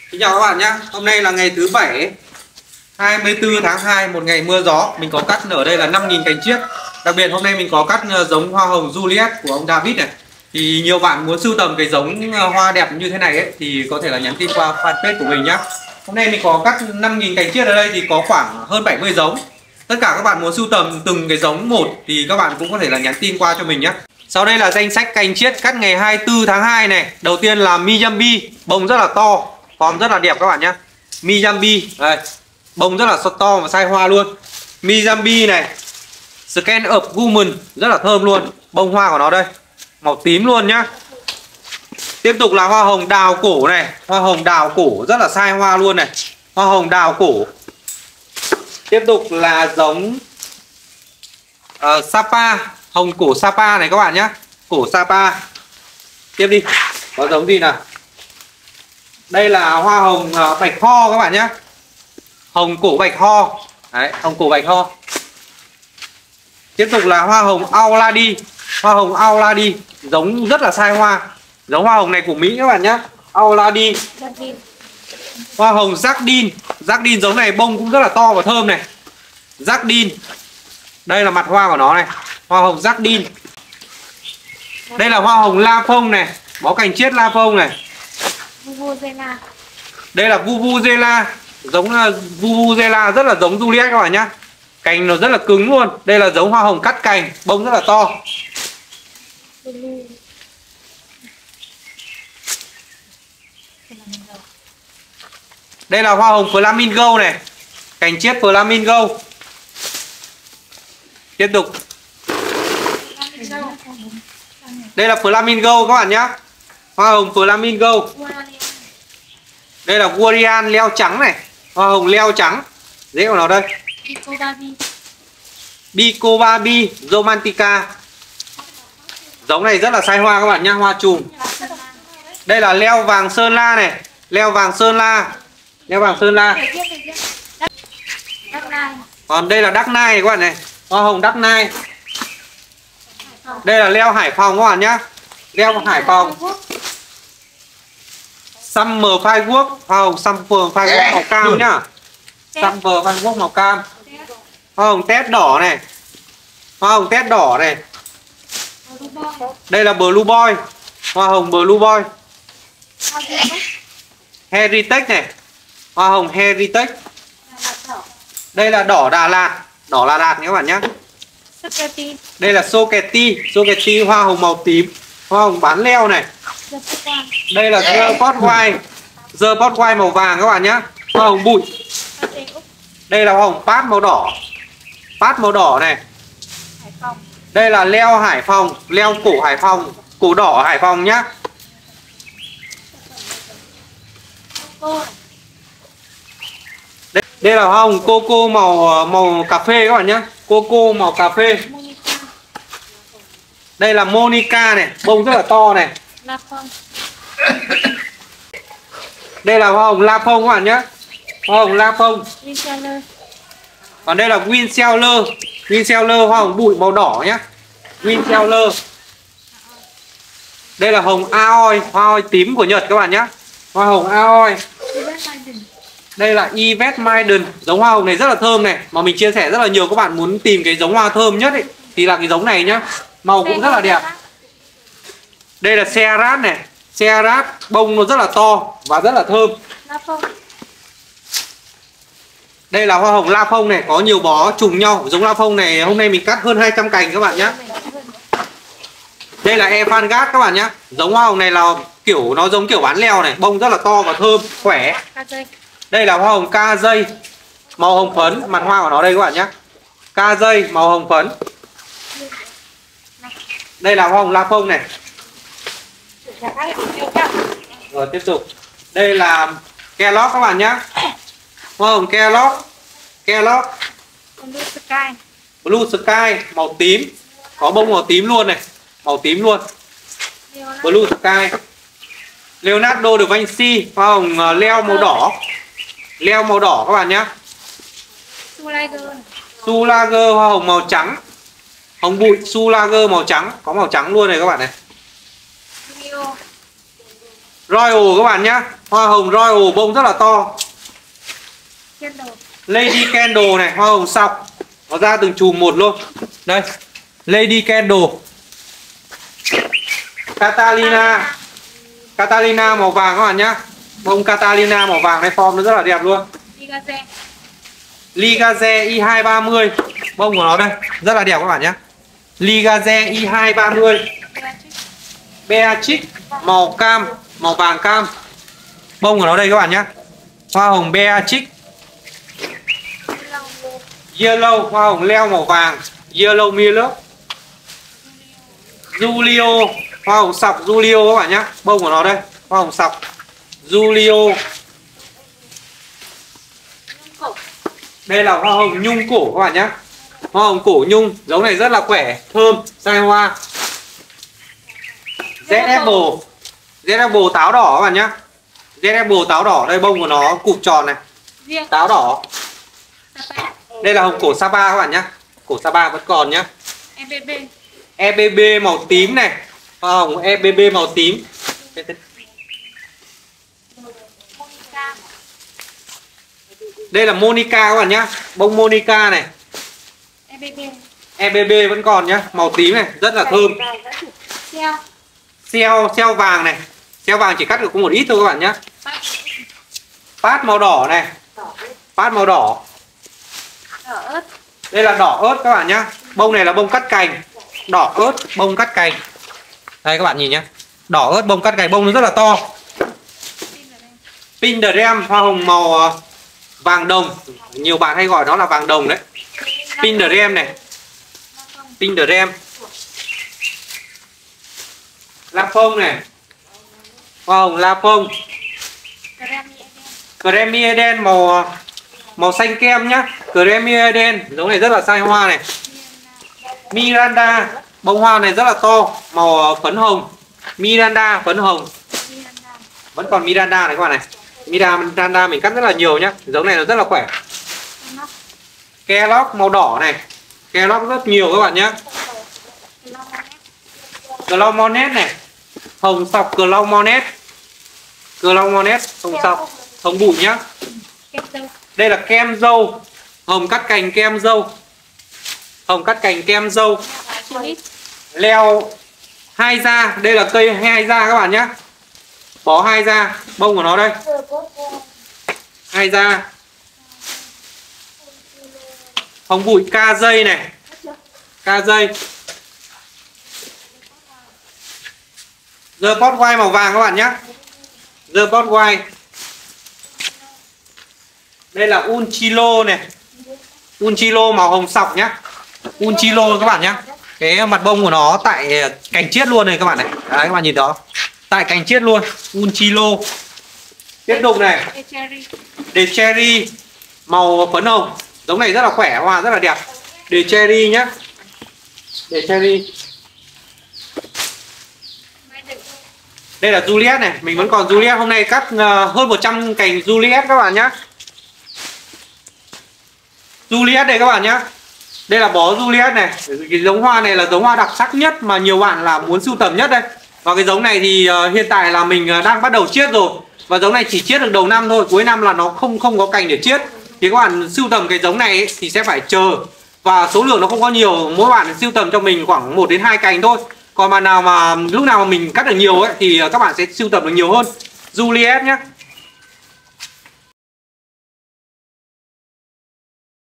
Xin chào các bạn nhé. Hôm nay là ngày thứ Bảy 24 tháng 2, một ngày mưa gió. Mình có cắt ở đây là 5.000 cành chiết. Đặc biệt hôm nay mình có cắt giống hoa hồng Juliet của ông David này. Thì nhiều bạn muốn sưu tầm cái giống hoa đẹp như thế này ấy, thì có thể là nhắn tin qua fanpage của mình nhé. Hôm nay mình có cắt 5.000 cành chiết ở đây thì có khoảng hơn 70 giống. Tất cả các bạn muốn sưu tầm từng cái giống một thì các bạn cũng có thể là nhắn tin qua cho mình nhé. Sau đây là danh sách cành chiết cắt ngày 24 tháng 2 này. Đầu tiên là Miyambi, bông rất là to, form rất là đẹp các bạn nhé. Miyambi, đây, bông rất là to và sai hoa luôn. Miyambi này, Scan of Woman rất là thơm luôn. Bông hoa của nó đây, màu tím luôn nhá. Tiếp tục là hoa hồng đào cổ này, hoa hồng đào cổ rất là sai hoa luôn này. Hoa hồng đào cổ. Tiếp tục là giống Sapa, hồng cổ Sapa này các bạn nhé. Cổ Sapa. Tiếp đi, có giống gì nào? Đây là hoa hồng bạch ho các bạn nhé. Hồng cổ bạch ho. Đấy, hồng cổ bạch ho. Tiếp tục là hoa hồng Auladi. Hoa hồng Auladi, giống rất là sai hoa. Giống hoa hồng này của Mỹ các bạn nhé. Auladi. Hoa hồng Jardin. Jardin giống này bông cũng rất là to và thơm này. Jardin. Đây là mặt hoa của nó này. Hoa hồng Jardin. Đây là hoa hồng La Phong này. Bó cành chiết La Phong này. Đây là Vuvuzela. Giống Vuvuzela rất là giống Juliet các bạn nhé. Cành nó rất là cứng luôn. Đây là giống hoa hồng cắt cành, bông rất là to. Đây là hoa hồng Flamingo này. Cành chiết Flamingo. Tiếp tục. Đây là Flamingo các bạn nhé. Hoa hồng Flamingo. Đây là Guarian leo trắng này. Hoa hồng leo trắng. Rễ của nó đây. Bicobabi Romantica. Giống này rất là sai hoa các bạn nhá, hoa chùm. Đây là leo vàng sơn la này. Leo vàng sơn la. Leo vàng sơn la. Còn đây là Đắc Nai này các bạn này. Hoa hồng Đắc Nai. Đây là leo Hải Phòng các bạn nhá. Leo Hải Phòng. Summer Firework. Hoa hồng Summer Firework màu cam nhá. Summer Firework màu cam. Hoa hồng tét đỏ này. Hoa hồng tét đỏ này. Đây là Blue Boy. Hoa hồng Blue Boy. Heritage này. Hoa hồng Heritage. Đây là đỏ Đà Lạt. Đỏ Đà Lạt các bạn nhé. Đây là Soketi. Soketi hoa hồng màu tím. Hoa hồng bán leo này. Đây là The Pot White. The Pot White màu vàng các bạn nhé. Hoa hồng bụi. Đây là hoa hồng Pát màu đỏ. Pát màu đỏ này. Đây là leo Hải Phòng. Leo cổ Hải Phòng. Cổ đỏ Hải Phòng nhá. Đây là hoa hồng coco màu cà phê các bạn nhé. Coco màu cà phê. Đây là Monica này. Bông rất là to này. Đây là hoa hồng La Phong các bạn nhé. Hoa hồng La Phong. Còn đây là Winseller. Winseller hoa hồng bụi màu đỏ nhé. Winseller. Đây là hồng Aoi. Hoa Aoi tím của Nhật các bạn nhé. Hoa hồng Aoi. Đây là Yvette Maiden. Giống hoa hồng này rất là thơm này. Mà mình chia sẻ rất là nhiều, các bạn muốn tìm cái giống hoa thơm nhất ấy, thì là cái giống này nhá. Màu cũng rất là đẹp. Đây là Serat này. Serat bông nó rất là to và rất là thơm. Đây là hoa hồng La Phong này. Có nhiều bó trùng nhau. Giống La Phong này hôm nay mình cắt hơn 200 cành các bạn nhé. Đây là Evangat các bạn nhé. Giống hoa hồng này là kiểu nó giống kiểu bán leo này. Bông rất là to và thơm, khỏe. Đây là hoa hồng ca dây màu hồng phấn. Mặt hoa của nó đây các bạn nhé. Ca dây màu hồng phấn. Đây là hoa hồng La Phong này. Rồi tiếp tục. Đây là Kellogg các bạn nhé. Hoa hồng Kellogg. Kellogg Blue Sky màu tím. Có bông màu tím luôn này. Màu tím luôn. Blue Sky. Leonardo da Vinci. Hoa hồng leo màu đỏ. Leo màu đỏ các bạn nhé. Sulager hoa hồng màu trắng. Hồng bụi Sulager màu trắng. Có màu trắng luôn này các bạn này. Royal các bạn nhá. Hoa hồng Royal bông rất là to. Lady Candle này, hoa hồng sọc. Nó ra từng chùm một luôn. Đây, Lady Candle. Catalina. Catalina màu vàng các bạn nhá. Bông Catalina màu vàng này, form nó rất là đẹp luôn. Ligaze I230. Bông của nó đây, rất là đẹp các bạn nhé. Ligaze I230. Beatrix màu cam, màu vàng cam. Bông của nó đây các bạn nhé. Hoa hồng Beatrix. Yellow, hoa hồng leo màu vàng. Yellow Miller. Julio, hoa hồng sọc Julio các bạn nhé. Bông của nó đây, hoa hồng sọc Julio. Đây là hoa hồng nhung cổ các bạn nhé. Hoa hồng cổ nhung, giống này rất là khỏe, thơm, sai hoa. Z Apple táo đỏ các bạn nhé. Z Apple táo đỏ, đây bông của nó cụp tròn này. Táo đỏ. Đây là hồng cổ Sapa các bạn nhé. Cổ Sapa vẫn còn nhé. EBB màu tím này. Hoa hồng EBB màu tím. Đây là Monica các bạn nhá. Bông Monica này. EBB vẫn còn nhá. Màu tím này, rất là thơm. Xeo vàng này. Xeo vàng chỉ cắt được có một ít thôi các bạn nhá. Phát màu đỏ này. Phát màu đỏ. Đây là đỏ ớt các bạn nhá. Bông này là bông cắt cành. Đỏ ớt, bông cắt cành. Đây các bạn nhìn nhá. Đỏ ớt, bông cắt cành, bông nó rất là to. Pink Dream, hoa hồng màu vàng đồng. Nhiều bạn hay gọi nó là vàng đồng đấy. Pink Dream này. Pink Dream. La Phong này. Hoa hồng La Phong. Creamy Eden màu xanh kem nhá. Creamy Eden, giống này rất là sai hoa này. Miranda, bông hoa này rất là to, màu phấn hồng. Miranda phấn hồng. Vẫn còn Miranda này các bạn này. Miranda mình cắt rất là nhiều nhá. Giống này nó rất là khỏe. Kellogg màu đỏ này. Kellogg rất nhiều các bạn nhé. Claw Monet này. Hồng sọc Claw Monet. Claw Monet, hồng sọc, hồng bụi nhá. Đây là kem dâu. Hồng cắt cành kem dâu. Hồng cắt cành kem dâu. Leo hai da. Đây là cây hai da các bạn nhé. Bó hai da. Bông của nó đây. Hai da. Hồng bụi ca dây này. Ca dây. The Pot White màu vàng các bạn nhé. The Pot White. Đây là Unchilo này. Unchilo màu hồng sọc nhá. Unchilo các bạn nhé. Cái mặt bông của nó tại cành chiết luôn này các bạn này. Đấy các bạn nhìn đó. Tại cành chiết luôn. Unchilo. Tiếp tục này. De Cherry màu phấn hồng. Giống này rất là khỏe, hoa rất là đẹp. De Cherry nhá. De Cherry. Đây là Juliet này, mình vẫn còn Juliet. Hôm nay cắt hơn 100 cành Juliet các bạn nhá. Juliet đây các bạn nhá. Đây là bó Juliet này. Cái giống hoa này là giống hoa đặc sắc nhất mà nhiều bạn là muốn sưu tầm nhất đây. Và cái giống này thì hiện tại là mình đang bắt đầu chiết rồi. Và giống này chỉ chiết được đầu năm thôi, cuối năm là nó không có cành để chiết. Thì các bạn sưu tầm cái giống này ấy, thì sẽ phải chờ. Và số lượng nó không có nhiều, mỗi bạn sưu tầm cho mình khoảng 1 đến 2 cành thôi. Còn mà lúc nào mà mình cắt được nhiều ấy thì các bạn sẽ sưu tầm được nhiều hơn. Juliet nhé.